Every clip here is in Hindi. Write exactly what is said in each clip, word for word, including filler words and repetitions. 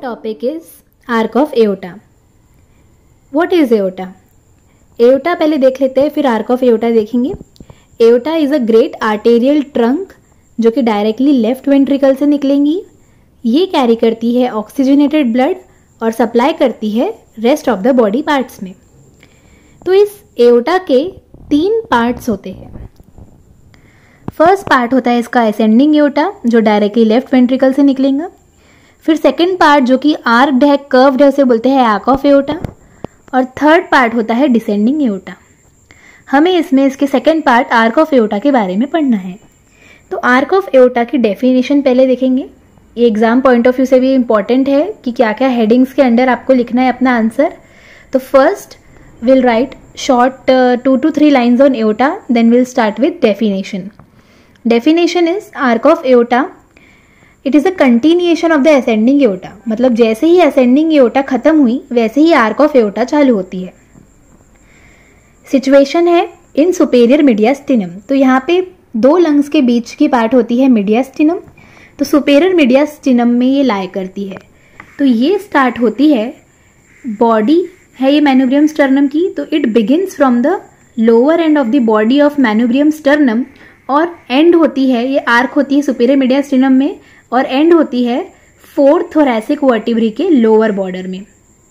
topic is arc of aorta. What is aorta? Aorta पहले देख लेते हैं, फिर arc of aorta देखेंगे. Aorta is a great arterial trunk जो कि डायरेक्टली लेफ्ट वेंट्रिकल से निकलेंगी. ये कैरी करती है ऑक्सीजनेटेड ब्लड और सप्लाई करती है rest of the body parts में. तो इस एओर्टा के तीन पार्ट्स होते हैं. फर्स्ट पार्ट होता है इसका असेंडिंग एओर्टा जो डायरेक्टली लेफ्ट वेंट्रिकल से निकलेगा. फिर सेकंड पार्ट जो कि आर्क्ड है, कर्व्ड है, उसे बोलते हैं आर्क ऑफ एओर्टा. और थर्ड पार्ट होता है डिसेंडिंग एओर्टा. हमें इसमें इसके second part arch of aorta के बारे में पढ़ना है. तो आर्क ऑफ एओर्टा की डेफिनेशन पहले देखेंगे. ये एग्जाम पॉइंट ऑफ व्यू से भी इंपॉर्टेंट है कि क्या क्या हेडिंग्स के अंडर आपको लिखना है अपना आंसर. तो first will write short two two three lines on aorta, then will start with definition. Definition is arch of aorta it is a continuation of the ascending aorta. मतलब जैसे ही असेंडिंग एओर्टा खत्म हुई वैसे ही आर्क ऑफ एओर्टा चालू होती है. सिचुएशन है इन सुपेरियर मीडियास्टिनम. तो यहाँ पे दो लंग्स के बीच की पार्ट होती है मीडियास्टिनम. तो सुपेरियर मीडियास्टिनम में ये लाई करती है. तो ये स्टार्ट होती है, बॉडी है ये मैन्यूब्रियम स्टर्नम की. तो it begins from the lower end of the body of manubrium sternum और एंड होती है, ये आर्क होती है सुपेरियर मीडियास्टिनम में और एंड होती है फोर्थ थोरैसिक वर्टिब्री के लोअर बॉर्डर में.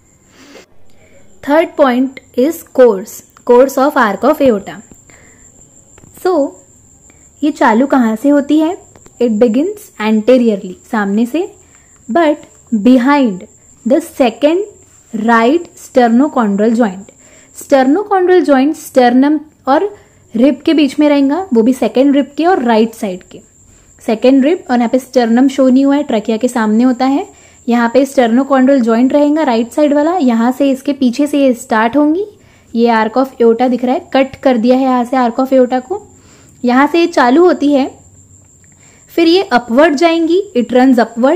Third point is course course of arch of aorta. So ये चालू कहाँ से होती है? इट बिगिन्स एंटेरियरली, सामने से, but behind the second right sternochondral joint. Sternochondral joint sternum और रिब के बीच में रहेगा, वो भी सेकेंड रिब के और राइट साइड के. सेकेंड रिब और यहाँ पे स्टर्नम शो नहीं हुआ है, ट्रकिया के सामने होता है. यहाँ पे स्टर्नोकॉन्ड्रल ज्वाइंट रहेगा राइट साइड वाला. यहाँ से इसके पीछे से ये स्टार्ट होंगी. ये आर्क ऑफ एओर्टा दिख रहा है, कट कर दिया है यहाँ से आर्क ऑफ एओर्टा को. यहाँ से ये चालू होती है, फिर ये अपवर्ड जाएंगी, इट रन्स अपवर्ड,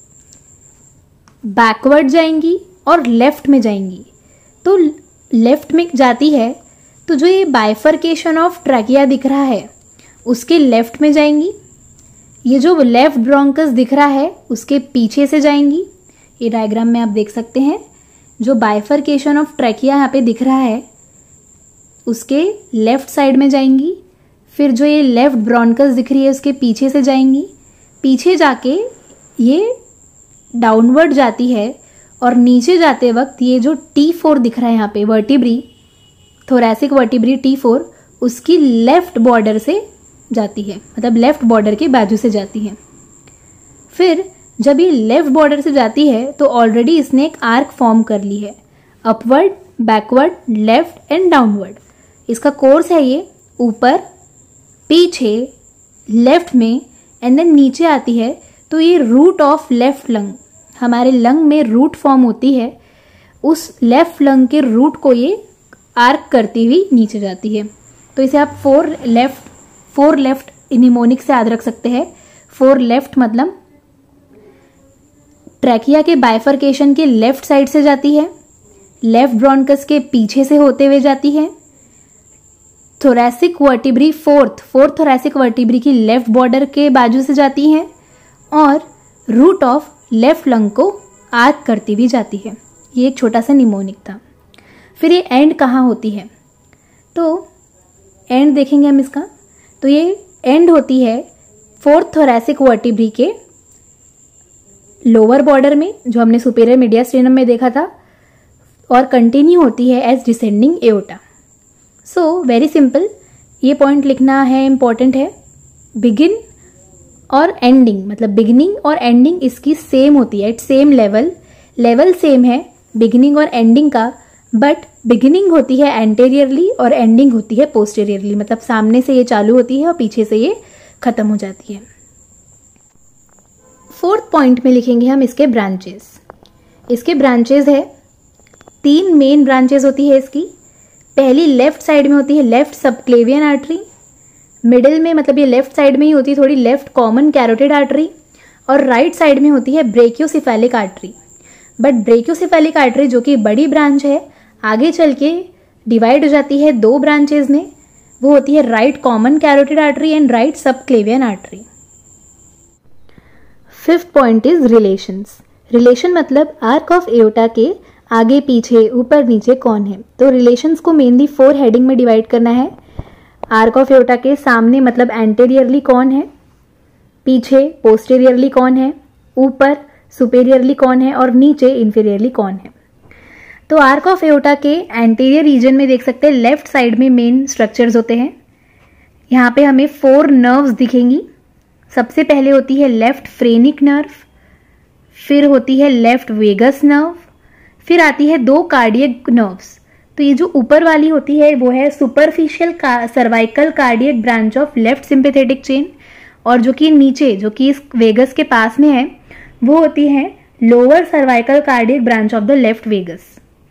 बैकवर्ड जाएंगी और लेफ्ट में जाएंगी. तो लेफ्ट में जाती है तो जो ये बाइफर्केशन ऑफ ट्रैकिया दिख रहा है उसके लेफ्ट में जाएंगी. ये जो लेफ्ट ब्रोंकस दिख रहा है उसके पीछे से जाएंगी. ये डायग्राम में आप देख सकते हैं, जो बाइफर्केशन ऑफ ट्रैकिया यहाँ पे दिख रहा है उसके लेफ्ट साइड में जाएंगी. फिर जो ये लेफ्ट ब्रोंकस दिख रही है उसके पीछे से जाएंगी. पीछे जाके ये डाउनवर्ड जाती है और नीचे जाते वक्त ये जो टी फोर दिख रहा है यहाँ पे vertebrae, thoracic vertebrae T four, उसकी लेफ्ट बॉर्डर से जाती है, मतलब लेफ्ट बॉर्डर के बाजू से जाती है. फिर जब ये लेफ्ट बॉर्डर से जाती है तो ऑलरेडी इसने एक आर्क फॉर्म कर ली है, upward, backward, left and downward. इसका कोर्स है ये ऊपर, पीछे, लेफ्ट में एंड देन नीचे आती है. तो ये रूट ऑफ लेफ्ट लंग, हमारे लंग में रूट फॉर्म होती है, उस लेफ्ट लंग के रूट को ये आर्क करती हुई नीचे जाती है. तो इसे आप four left four left mnemonic से याद रख सकते हैं. फोर लेफ्ट मतलब ट्रैकिया के बाइफर्केशन के लेफ्ट साइड से जाती है, लेफ्ट ब्रोंकस के पीछे से होते हुए जाती है, thoracic vertebrae fourth fourth thoracic vertebrae की लेफ्ट बॉर्डर के बाजू से जाती है और रूट ऑफ लेफ्ट लंग को आर्क करती हुई जाती है. ये एक छोटा सा निमोनिक था. फिर ये एंड कहाँ होती है? तो एंड देखेंगे हम इसका. तो ये एंड होती है फोर्थ थोरैसिक वर्टिब्री के लोअर बॉर्डर में, जो हमने सुपेरियर मीडियास्टिनम में देखा था, और कंटिन्यू होती है as descending aorta. So very simple, ये पॉइंट लिखना है, इंपॉर्टेंट है. बिगिन और एंडिंग, मतलब बिगिनिंग और एंडिंग इसकी सेम होती है, at same level. Level same है बिगिनिंग और एंडिंग का, बट बिगिनिंग होती है एंटेरियरली और एंडिंग होती है पोस्टेरियरली. मतलब सामने से ये चालू होती है और पीछे से ये खत्म हो जाती है. फोर्थ पॉइंट में लिखेंगे हम इसके ब्रांचेस. इसके ब्रांचेस है, तीन मेन ब्रांचेस होती है इसकी. पहली लेफ्ट साइड में होती है लेफ्ट सबक्लेवियन आर्टरी. मिडिल में, मतलब ये लेफ्ट साइड में ही होती है थोड़ी, लेफ्ट कॉमन कैरोटिड आर्टरी. और राइट साइड में होती है brachiocephalic artery. But brachiocephalic artery जो कि बड़ी ब्रांच है, आगे चल के डिवाइड हो जाती है दो ब्रांचेज में. वो होती है right common carotid artery and right subclavian artery. Fifth point is relations. Relation मतलब आर्क ऑफ एओर्टा के आगे पीछे ऊपर नीचे कौन है। तो रिलेशंस को मेनली फोर हेडिंग में डिवाइड करना है। आर्क ऑफ एओर्टा के सामने मतलब एंटेरियरली कौन है, पीछे पोस्टेरियरली कौन है, ऊपर सुपेरियरली कौन है और नीचे इंफीरियरली कौन है। तो आर्क ऑफ एओर्टा के एंटीरियर रीजन में देख सकते हैं लेफ्ट साइड में मेन स्ट्रक्चर्स होते हैं। यहाँ पे हमें फोर नर्व्स दिखेंगी। सबसे पहले होती है लेफ्ट फ्रेनिक नर्व, फिर होती है लेफ्ट वेगस नर्व, फिर आती है दो कार्डियक नर्व्स। तो ये जो ऊपर वाली होती है वो है superficial cervical cardiac branch of left sympathetic chain, और जो कि नीचे जो कि इस वेगस के पास में है वो होती है lower cervical cardiac branch of the left vagus.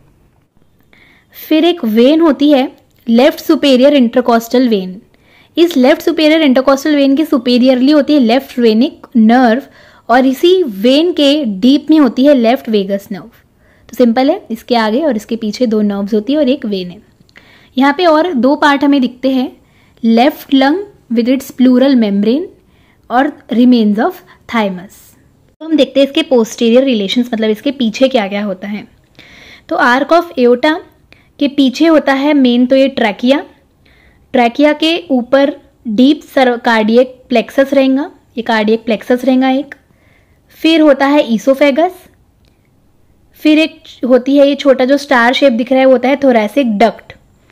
फिर एक वेन होती है लेफ्ट सुपेरियर इंटरकोस्टल वेन। इस लेफ्ट सुपेरियर इंटरकोस्टल वेन के सुपेरियरली होती है लेफ्ट फ्रेनिक नर्व, और इसी वेन के डीप में होती है लेफ्ट वेगस नर्व। तो सिंपल है, इसके आगे और इसके पीछे दो नर्व्स होती है और एक वेन है। यहाँ पे और दो पार्ट हमें दिखते हैं, left lung with its pleural membrane और रिमेन्स ऑफ थाइमस। तो हम देखते हैं इसके पोस्टीरियर रिलेशंस, मतलब इसके पीछे क्या क्या होता है। तो आर्क ऑफ एओर्टा के पीछे होता है मेन तो ये ट्रैकिया। ट्रैकिया के ऊपर डीप सर कार्डियक प्लेक्सस रहेगा, ये कार्डियक प्लेक्सस रहेगा एक। फिर होता है ईसोफेगस, फिर एक होती है ये छोटा जो स्टार शेप दिख रहा है वो होता है थोरैसिक डक्ट।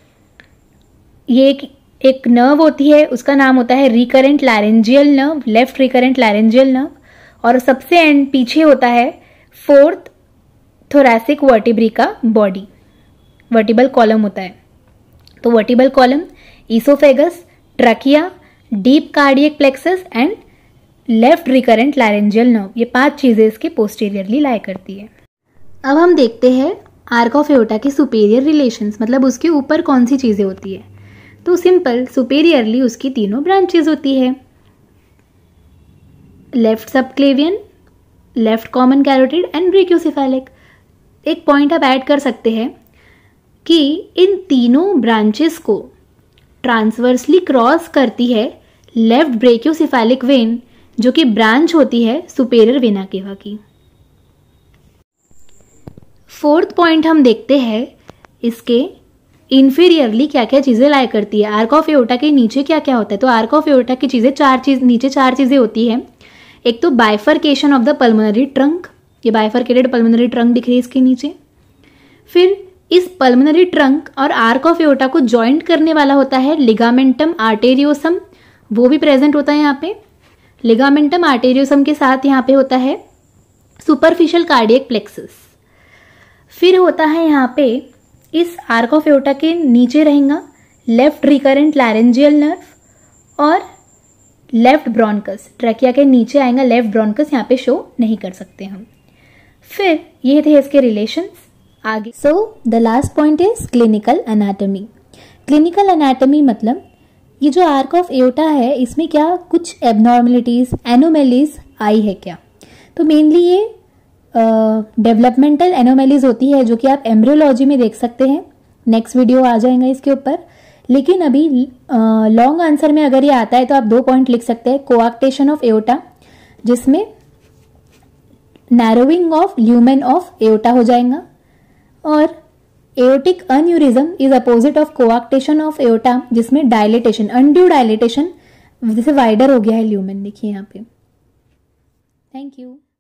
ये एक एक नर्व होती है, उसका नाम होता है recurrent laryngeal nerve, left recurrent laryngeal nerve. और सबसे एंड पीछे होता है फोर्थ थोरैसिक वर्टिब्री का बॉडी, वर्टिबल कॉलम होता है। तो vertebral column, oesophagus, trachea, deep cardiac plexus and left recurrent laryngeal nerve, ये पांच चीजें इसके पोस्टीरियरली लाई करती है। अब हम देखते हैं आर्क ऑफ एओर्टा के सुपेरियर रिलेशंस, मतलब उसके ऊपर कौन सी चीजें होती है। तो सिंपल, सुपेरियरली उसकी तीनों ब्रांचेस होती है, left subclavian, left common carotid and brachiocephalic. एक पॉइंट आप ऐड कर सकते हैं कि इन तीनों ब्रांचेस को ट्रांसवर्सली क्रॉस करती है लेफ्ट ब्रेकियोसेफेलिक वेन, जो कि ब्रांच होती है सुपेरियर वेना केवा की। फोर्थ पॉइंट हम देखते हैं इसके इंफीरियरली क्या क्या चीजें लाई करती है। आर्क ऑफ एओर्टा के नीचे क्या क्या होता है। तो आर्क ऑफ एओर्टा की चीजें चार चीज नीचे चार चीजें होती है। एक तो bifurcation of the pulmonary trunk, ये बाइफरकेटेड पल्मोनरी ट्रंक दिख रही है इसके नीचे। फिर इस पल्मोनरी ट्रंक और आर्क ऑफ एओर्टा को जॉइंट करने वाला होता है लिगामेंटम आर्टेरियोसम, वो भी प्रेजेंट होता है यहाँ पे। लिगामेंटम आर्टेरियोसम के साथ यहाँ पे होता है सुपरफिशियल कार्डियक प्लेक्सस। फिर होता है यहाँ पे इस आर्क ऑफ एओर्टा के नीचे रहेगा लेफ्ट रिकरेंट लैरेंजियल नर्व और लेफ्ट ब्रोंकस। ट्रैकिया के नीचे आएगा लेफ्ट ब्रोंकस, यहाँ पे शो नहीं कर सकते हम। फिर ये थे इसके रिलेशंस। आगे so the last point is clinical anatomy. Clinical anatomy मतलब ये जो आर्क ऑफ एओर्टा है इसमें क्या कुछ एबनॉर्मलिटीज, एनोमेलीज आई है क्या। तो मेनली ये डेवलपमेंटल uh, एनोमेलीज होती है जो कि आप एम्ब्रियोलॉजी में देख सकते हैं। नेक्स्ट वीडियो आ जाएगा इसके ऊपर। लेकिन अभी लॉन्ग uh, आंसर में अगर ये आता है तो आप दो पॉइंट लिख सकते हैं। कोआक्टेशन ऑफ एओर्टा, जिसमें narrowing of lumen of aorta हो जाएगा, और aortic aneurysm is opposite of coarctation of aorta, जिसमें डायलेटेशन, अनड्यू डायलेटेशन, जैसे वाइडर हो गया है ल्यूमेन, देखिए यहाँ पे। Thank you.